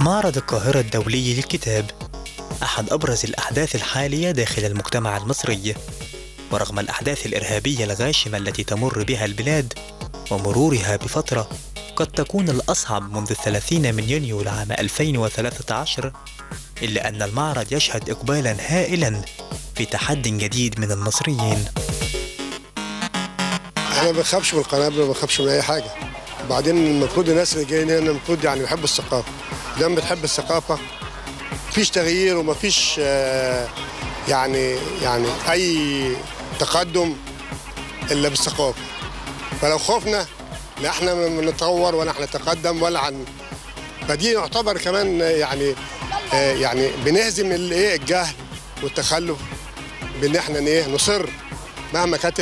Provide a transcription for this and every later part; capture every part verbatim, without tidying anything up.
معرض القاهرة الدولي للكتاب أحد أبرز الأحداث الحالية داخل المجتمع المصري، ورغم الأحداث الإرهابية الغاشمة التي تمر بها البلاد ومرورها بفترة قد تكون الأصعب منذ الثلاثين من يونيو لعام ألفين وثلاثة عشر، إلا أن المعرض يشهد إقبالاً هائلاً في تحدي جديد من المصريين. احنا ما بنخافش من القنابل وما بنخافش من أي حاجة. وبعدين المفروض الناس اللي جايين هنا المفروض يعني يحبوا الثقافة. لما بتحب الثقافة مفيش تغيير ومفيش آه يعني يعني أي تقدم إلا بالثقافة. فلو خوفنا لا احنا نتطور ولا احنا نتقدم ولا عن فدي يعتبر كمان يعني آه يعني بنهزم الايه الجهل والتخلف بان احنا ايه نصر مهما كانت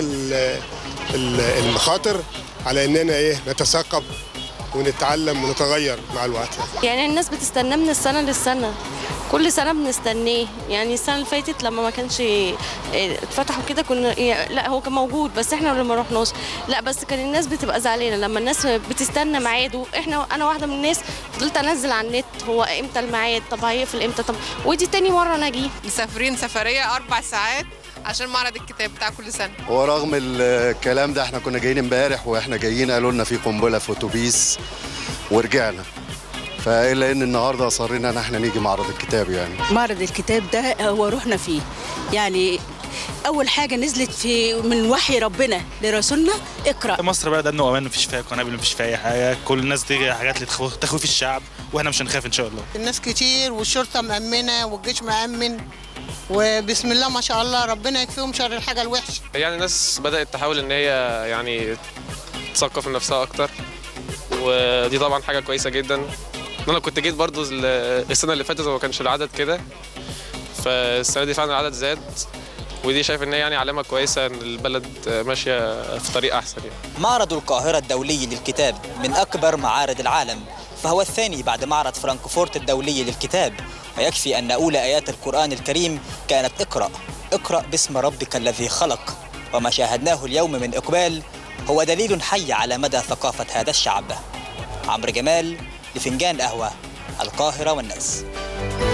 المخاطر على اننا ايه نتثقف ونتعلم ونتغير مع الوقت. يعني الناس بتستناه من السنه للسنه، كل سنه بنستناه. يعني السنه اللي فاتت لما ما كانش اتفتحوا كده كنا لا هو كان موجود بس احنا اللي ما رحناش، لا بس كان الناس بتبقى زعلانه لما الناس بتستنى ميعاده. احنا انا واحده من الناس فضلت انزل على النت هو امتى الميعاد، طب هيقفل امتى، طب ودي تاني مره انا اجي. مسافرين سفريه اربع ساعات عشان معرض الكتاب بتاع كل سنه. ورغم الكلام ده احنا كنا جايين امبارح واحنا جايين قالوا لنا في قنبله في اتوبيس ورجعنا، فإلا ان النهارده اصرينا ان احنا نيجي معرض الكتاب. يعني معرض الكتاب ده هو روحنا فيه. يعني اول حاجه نزلت في من وحي ربنا لرسولنا اقرا. مصر بلد امن وامان، مفيش فيها قنابل، مفيش فيها اي حاجه، كل الناس دي حاجات اللي تخوف الشعب واحنا مش هنخاف ان شاء الله. الناس كتير والشرطه مأمنه والجيش مأمن وبسم الله ما شاء الله ربنا يكفيهم شر الحاجه الوحشه. يعني الناس بدأت تحاول ان هي يعني تثقف من نفسها اكتر، ودي طبعا حاجه كويسه جدا. انا كنت جيت برضو السنه اللي فاتت وما كانش العدد كده، فالسنه دي فعلا العدد زاد، ودي شايف ان هي يعني علامه كويسه ان البلد ماشيه في طريق احسن. يعني معرض القاهره الدولي للكتاب من اكبر معارض العالم، فهو الثاني بعد معرض فرانكفورت الدولي للكتاب، ويكفي ان اولى ايات القران الكريم كانت اقرا اقرا باسم ربك الذي خلق، وما شاهدناه اليوم من اقبال هو دليل حي على مدى ثقافه هذا الشعب. عمرو جمال لفنجان قهوه، القاهره والناس.